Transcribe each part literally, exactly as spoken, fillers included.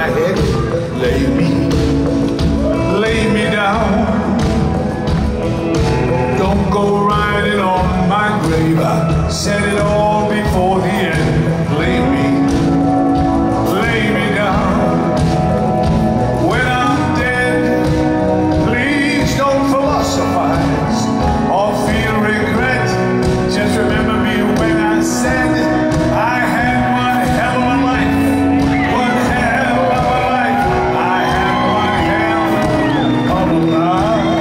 my head, lay me, lay me down. Don't go riding on my grave, I said it all before the end. Lay me, lay me down. When I'm dead, please don't philosophize or feel regret. Just remember me when I said I had one hell of a life. One hell of a life. I had one hell of a life.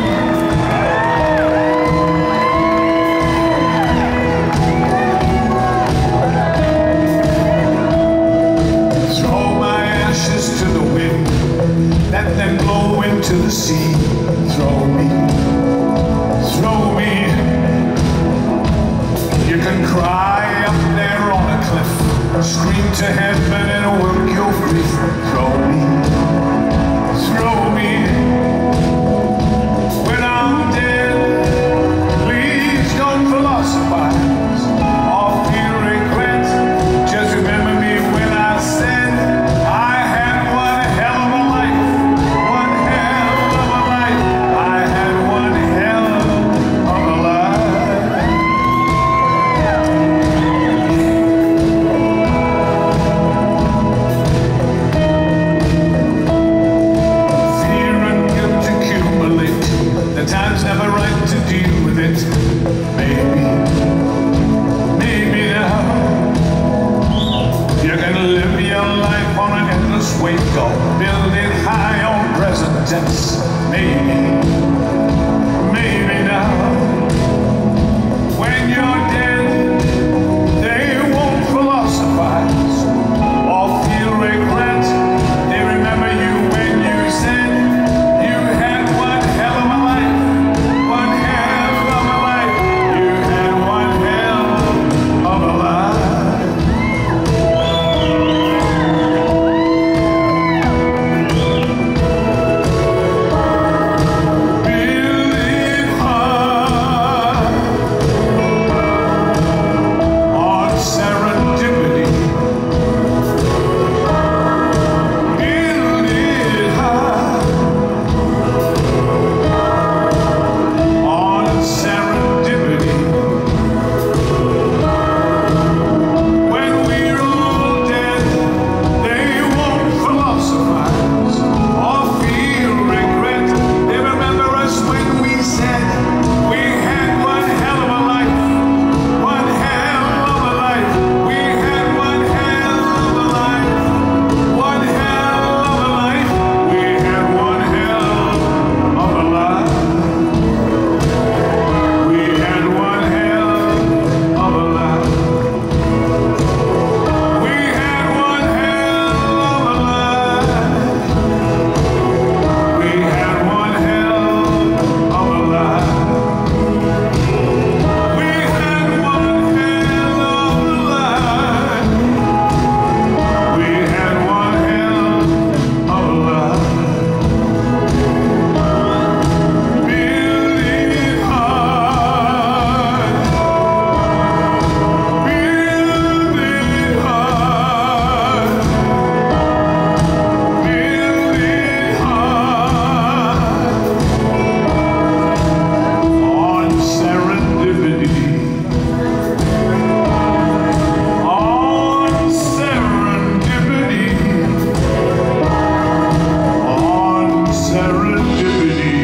Throw my ashes to the wind, let them blow into the sea. Throw me, throw me. You can cry up there on a cliff, scream to heaven and work your grief. Throw me, throw me. When I'm dead, please don't philosophize or feel regret. Just remember me when I said I had one hell of a life. One hell of a life. I had one hell of a life. Fear and guilt accumulate. The time's never right to deal with it. Maybe, maybe now you can live your life on an endless wave, go build it high on present tense. Maybe, maybe now when you're dead, they won't philosophize or feel regret. They remember you when you said you had one hell of a life. One hell of a life. You had one hell of a life. Build it high on serendipity. Build it high on serendipity. When we're all dead, they won't philosophize or feel regret. They remember us when we said we had one hell of a life. One hell of a life. We had one hell of a life. One hell of a life. We had one hell of a life. We had one hell of a life. We had one hell of a life. We had one hell of a life. We had one hell of a life. We had one hell of a life. Build it high. Build it high. Build it high on serendipity. On serendipity. On serendipity.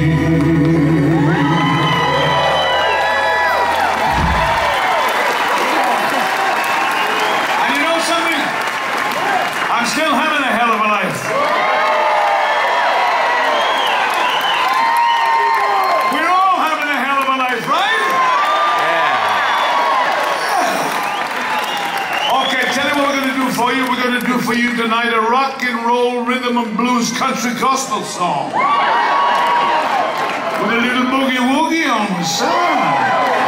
And you know something? I'm still having a hell of a life. We're all having a hell of a life, right? Okay, tell you what we're going to do for you. We're going to do for you tonight a rock and roll, rhythm and blues, country gospel song. With a little boogie woogie on the side.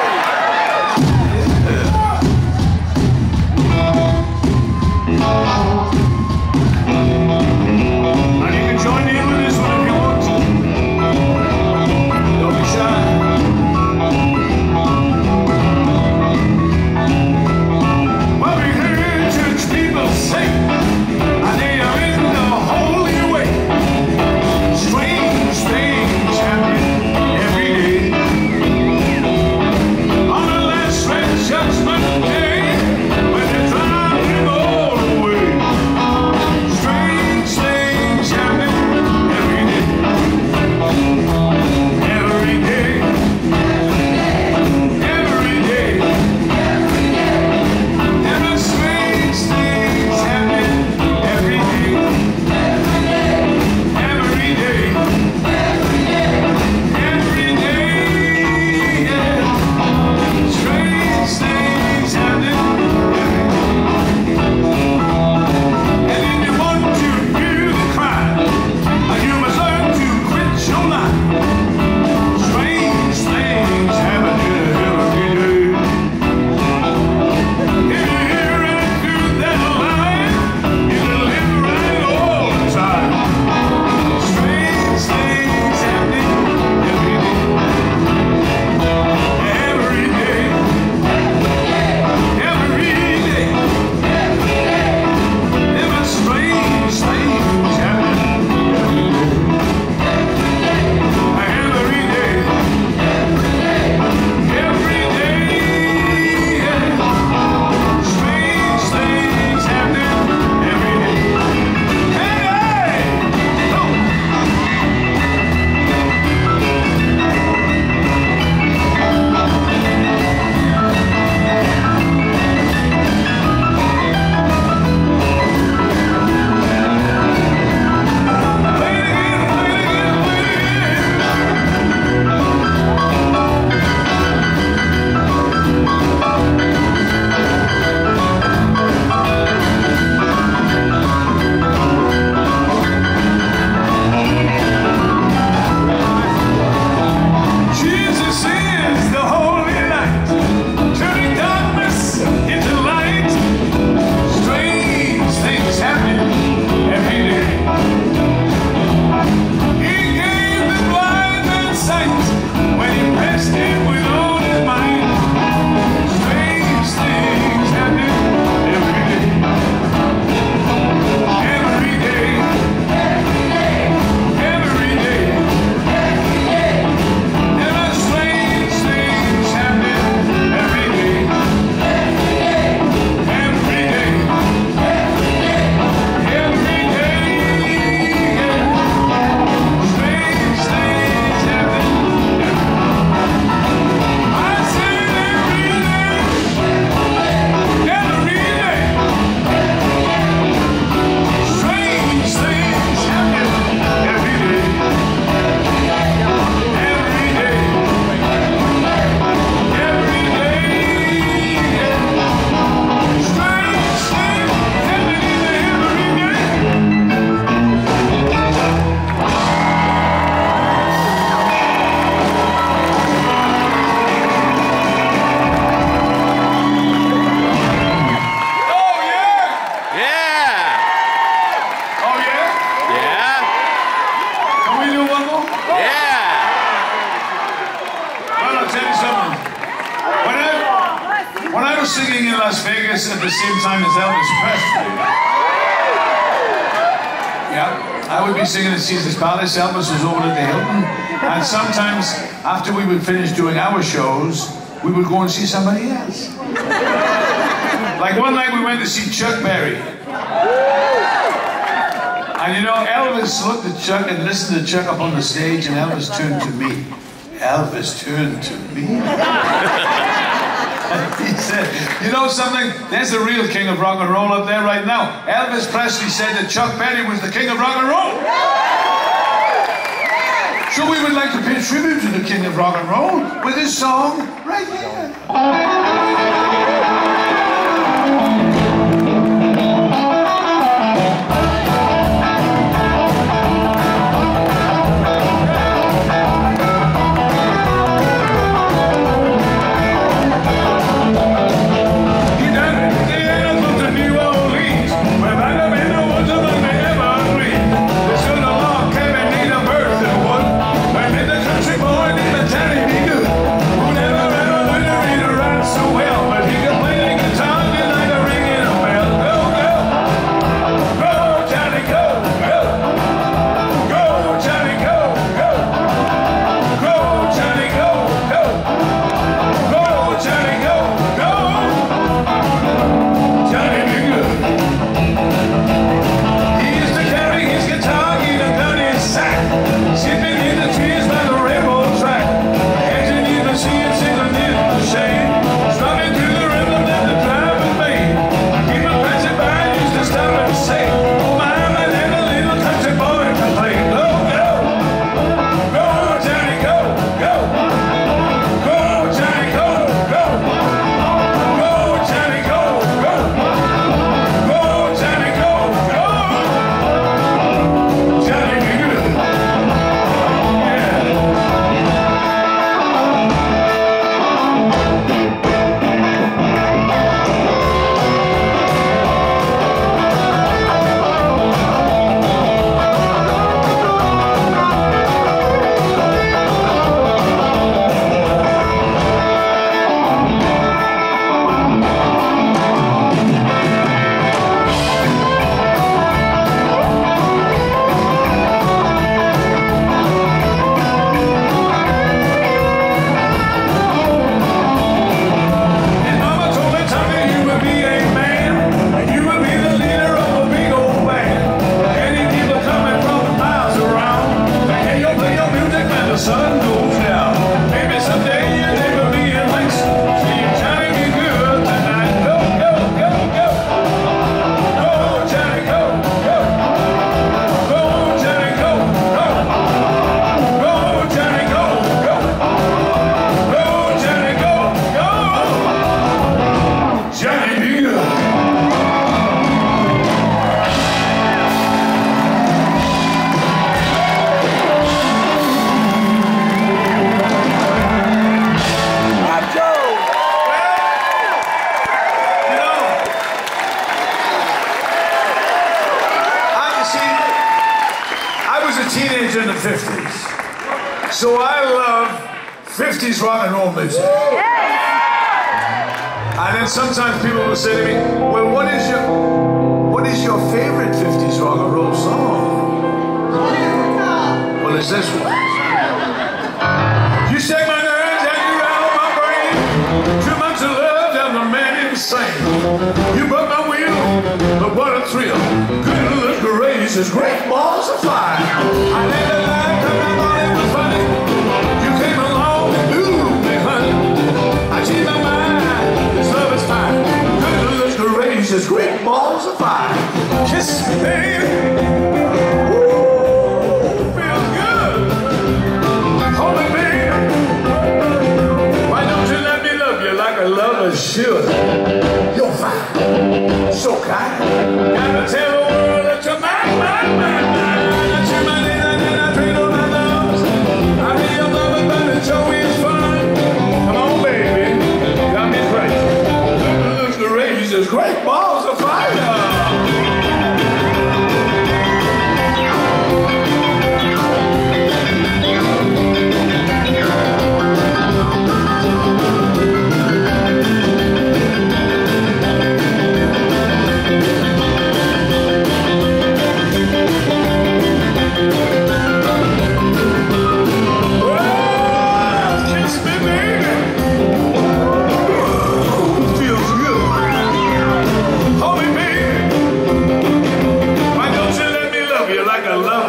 Now you can join in with this one if you want to. Don't be shy. Well, we heard church people say, I need a was singing in Las Vegas at the same time as Elvis Presley. Yeah, I would be singing at Caesar's Palace. Elvis was over at the Hilton. And sometimes, after we would finish doing our shows, we would go and see somebody else. Like one night we went to see Chuck Berry. And you know, Elvis looked at Chuck and listened to Chuck up on the stage, and Elvis turned to me. Elvis turned to me. He said, you know something? There's the real king of rock and roll up there right now. Elvis Presley said that Chuck Berry was the king of rock and roll. So we would like to pay tribute to the king of rock and roll with this song right here. In the fifties. So I love fifties rock and roll music. And then sometimes people will say to me, well, what is your what is your favorite fifties rock and roll song? Well, it's this one. You shake my nerves and you rattle my brain. Too much of love down the man insane. You broke my wheel, but what a thrill. Goodness gracious, great balls of fire. I never liked her, I thought it was funny. You came along and blew me, honey. I changed my mind, this love is fine. Goodness gracious, great balls of fire. Kiss me, baby. Ooh, feels good. Hold me, baby. Why don't you let me love you like a lover should? You're fine, so kind. Gotta tell the world that you're mine, mine, mine, mine. That you're mine, and I drink all my loves. I be your lover, but it's always fun. Come on, baby, got me crazy. Look, look, the rays, there's great balls of fire.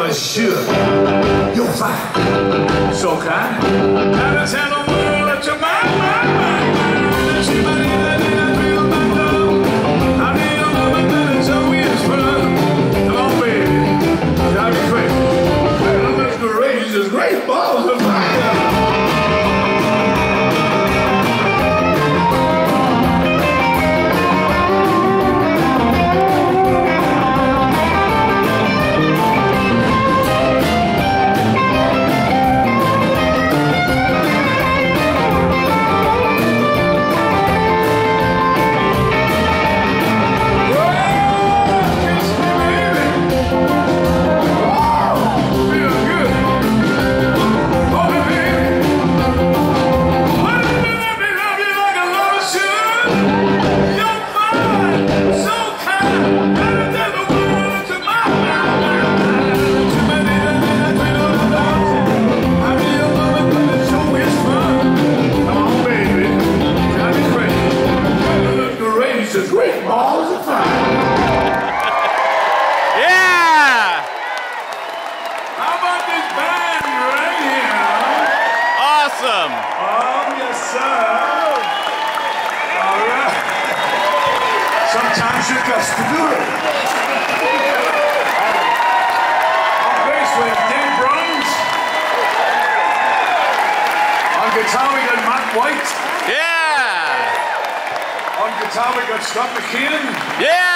lover should. You're fine, so kind. Gotta tell the world that you're mine, mine, mine, mine. She might need that in a real my love. I need a woman that is always fun. Come on, baby, drive me crazy. Well, Mister Rage is great balls of fire. Awesome. Oh, yes, sir. All right. Sometimes you got to do it. On bass, we have Dan Bruns. On guitar, we got Matt White. Yeah. On guitar, we got Scott McKeon. Yeah.